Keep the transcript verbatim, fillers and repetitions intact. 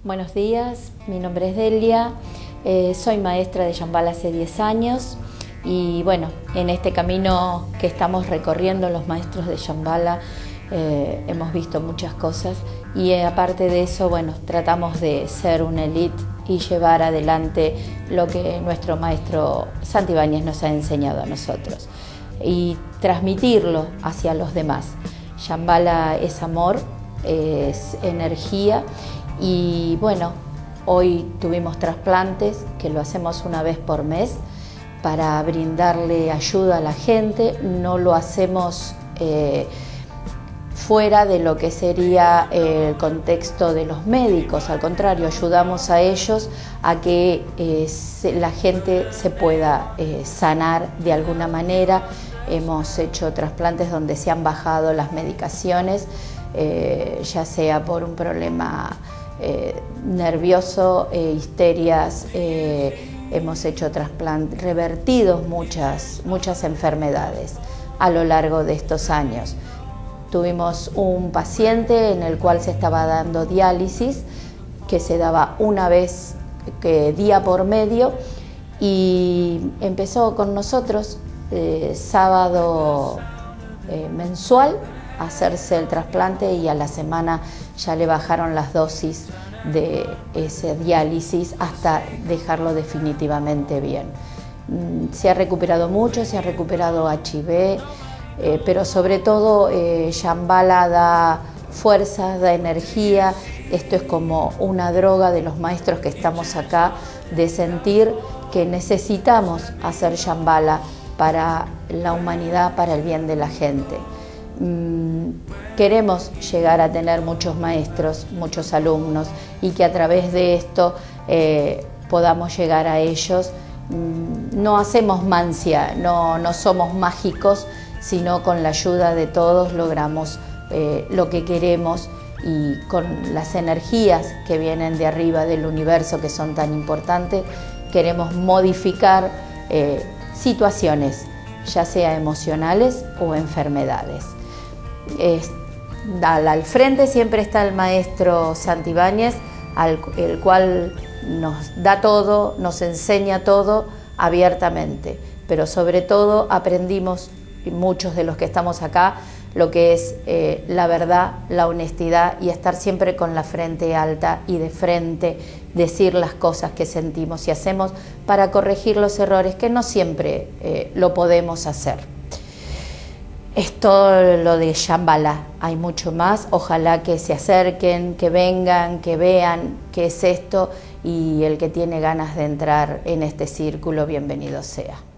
Buenos días, mi nombre es Delia, eh, soy maestra de Shambhala hace diez años y bueno, en este camino que estamos recorriendo los maestros de Shambhala eh, hemos visto muchas cosas y eh, aparte de eso, bueno, tratamos de ser una elite y llevar adelante lo que nuestro maestro Santibáñez nos ha enseñado a nosotros y transmitirlo hacia los demás. Shambhala es amor, es energía. Y bueno, hoy tuvimos trasplantes, que lo hacemos una vez por mes, para brindarle ayuda a la gente. No lo hacemos eh, fuera de lo que sería el contexto de los médicos, al contrario, ayudamos a ellos a que eh, se, la gente se pueda eh, sanar de alguna manera. Hemos hecho trasplantes donde se han bajado las medicaciones, eh, ya sea por un problema Eh, nervioso, eh, histerias, eh, hemos hecho trasplantes, revertidos muchas, muchas enfermedades a lo largo de estos años. Tuvimos un paciente en el cual se estaba dando diálisis, que se daba una vez que día por medio, y empezó con nosotros eh, sábado eh, mensual a hacerse el trasplante y a la semana ya le bajaron las dosis de ese diálisis hasta dejarlo definitivamente bien. Se ha recuperado mucho, se ha recuperado H I V, eh, pero sobre todo eh, Shambhala da fuerza, da energía. Esto es como una droga de los maestros que estamos acá, de sentir que necesitamos hacer Shambhala para la humanidad, para el bien de la gente. Queremos llegar a tener muchos maestros, muchos alumnos y que a través de esto eh, podamos llegar a ellos. No hacemos mancia, no, no somos mágicos, sino con la ayuda de todos logramos eh, lo que queremos, y con las energías que vienen de arriba del universo, que son tan importantes, queremos modificar eh, situaciones, ya sea emocionales o enfermedades. Es, al, al frente siempre está el maestro Santibáñez, al, el cual nos da todo, nos enseña todo abiertamente, pero sobre todo aprendimos, muchos de los que estamos acá, lo que es eh, la verdad, la honestidad y estar siempre con la frente alta y de frente, decir las cosas que sentimos y hacemos para corregir los errores, que no siempre eh, lo podemos hacer. Es todo lo de Shambhala, hay mucho más, ojalá que se acerquen, que vengan, que vean qué es esto, y el que tiene ganas de entrar en este círculo, bienvenido sea.